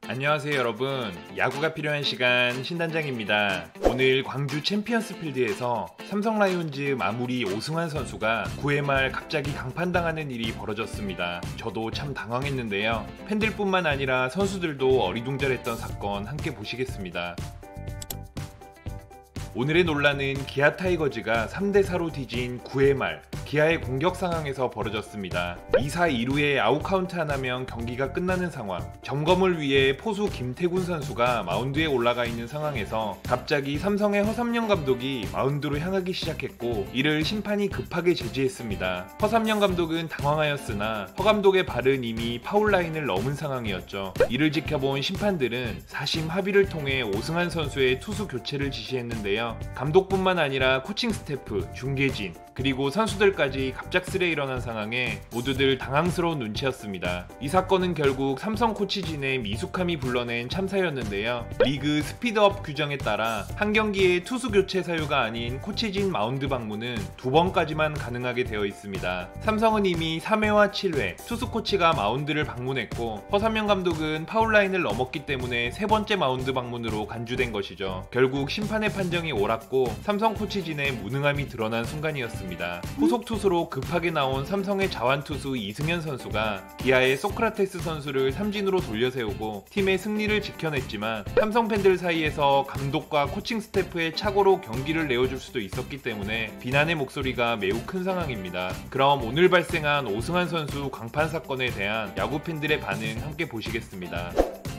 안녕하세요 여러분, 야구가 필요한 시간 신단장입니다. 오늘 광주 챔피언스 필드에서 삼성 라이온즈 마무리 오승환 선수가 9회 말 갑자기 강판당하는 일이 벌어졌습니다. 저도 참 당황했는데요. 팬들뿐만 아니라 선수들도 어리둥절했던 사건 함께 보시겠습니다. 오늘의 논란은 기아 타이거즈가 3대4로 뒤진 9회 말 기아의 공격 상황에서 벌어졌습니다. 2사 2루에 아웃카운트 하나면 경기가 끝나는 상황. 점검을 위해 포수 김태군 선수가 마운드에 올라가 있는 상황에서 갑자기 삼성의 허삼영 감독이 마운드로 향하기 시작했고, 이를 심판이 급하게 제지했습니다. 허삼영 감독은 당황하였으나 허 감독의 발은 이미 파울라인을 넘은 상황이었죠. 이를 지켜본 심판들은 사심 합의를 통해 오승환 선수의 투수 교체를 지시했는데요. 감독뿐만 아니라 코칭 스태프, 중계진, 그리고 선수들까지 갑작스레 일어난 상황에 모두들 당황스러운 눈치였습니다. 이 사건은 결국 삼성 코치진의 미숙함이 불러낸 참사였는데요. 리그 스피드업 규정에 따라 한 경기에 투수 교체 사유가 아닌 코치진 마운드 방문은 2번까지만 가능하게 되어 있습니다. 삼성은 이미 3회와 7회 투수 코치가 마운드를 방문했고, 허삼영 감독은 파울라인을 넘었기 때문에 3번째 마운드 방문으로 간주된 것이죠. 결국 심판의 판정이 옳았고 삼성 코치진의 무능함이 드러난 순간이었습니다. 후속 투수로 급하게 나온 삼성의 자완 투수 이승현 선수가 기아의 소크라테스 선수를 삼진으로 돌려세우고 팀의 승리를 지켜냈지만, 삼성 팬들 사이에서 감독과 코칭 스태프의 착오로 경기를 내어줄 수도 있었기 때문에 비난의 목소리가 매우 큰 상황입니다. 그럼 오늘 발생한 오승환 선수 강판 사건에 대한 야구 팬들의 반응 함께 보시겠습니다.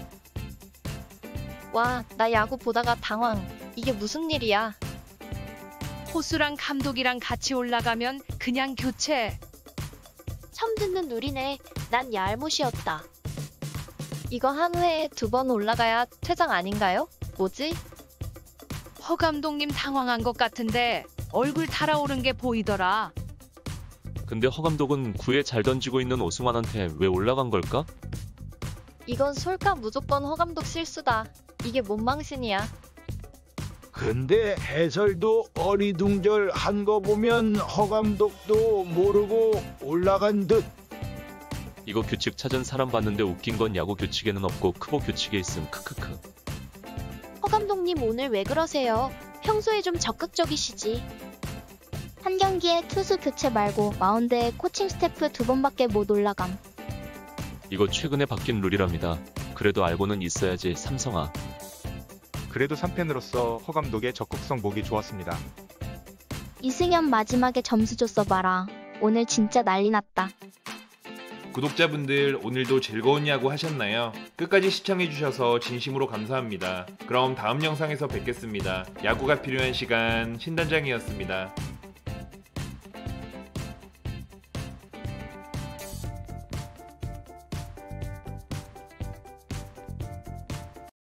와, 나 야구 보다가 당황. 이게 무슨 일이야? 포수랑 감독이랑 같이 올라가면 그냥 교체. 처음 듣는 누리네. 난 얄못이었다. 이거 한 회에 2번 올라가야 퇴장 아닌가요? 뭐지? 허 감독님 당황한 것 같은데 얼굴 달아오른 게 보이더라. 근데 허 감독은 9회 잘 던지고 있는 오승환한테 왜 올라간 걸까? 이건 솔까 무조건 허 감독 실수다. 이게 뭔 망신이야. 근데 해설도 어리둥절한 거 보면 허 감독도 모르고 올라간 듯. 이거 규칙 찾은 사람 봤는데 웃긴 건 야구 규칙에는 없고 크보 규칙에 있음. 크크크. 허 감독님 오늘 왜 그러세요? 평소에 좀 적극적이시지. 한 경기에 투수 교체 말고 마운드에 코칭 스태프 2번밖에 못 올라감. 이거 최근에 바뀐 룰이랍니다. 그래도 알고는 있어야지 삼성아. 그래도 3팬으로서 허 감독의 적극성 보기 좋았습니다. 이승현 마지막에 점수 줬어 봐라. 오늘 진짜 난리 났다. 구독자분들 오늘도 즐거운 야구 하셨나요? 끝까지 시청해주셔서 진심으로 감사합니다. 그럼 다음 영상에서 뵙겠습니다. 야구가 필요한 시간 신단장이었습니다.